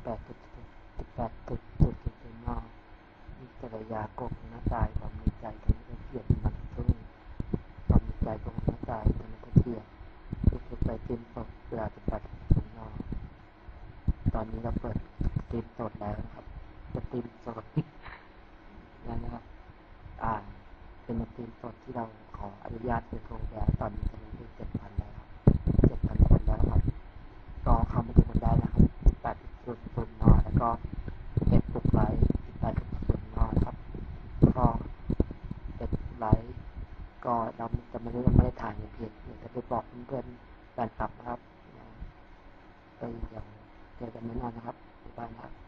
18.0.0 นิจรยากกหน้าตายความในใจตอนนี้ก็เขียนมันซึ่งความในใจกกหน้าตายตอนนี้ก็เขียนทุกไปเต็มสดเพื่อจะปัดถึงนอตอนนี้เราเปิดเต็มสดแล้วครับจะเต็มสดแล้วนะครับเป็นเต็มสดที่เราขออนุญาตเป็นโครงแล้วตอนนี้จะมีได้7,000แล้ว7,000 คนแล้วครับก็เข้ามาดูกันได้นะครับ18.0 นแล้วก็Facebookไลฟ์18.0 นนะครับก็ไลฟ์ก็เราจะไม่ได้ถ่ายในเพจเดี๋ยวจะไปบอกเพื่อนๆแฟนคลับนะครับไปเดี๋ยวเจอกันแน่นอนนะครับบ๊ายบายครับ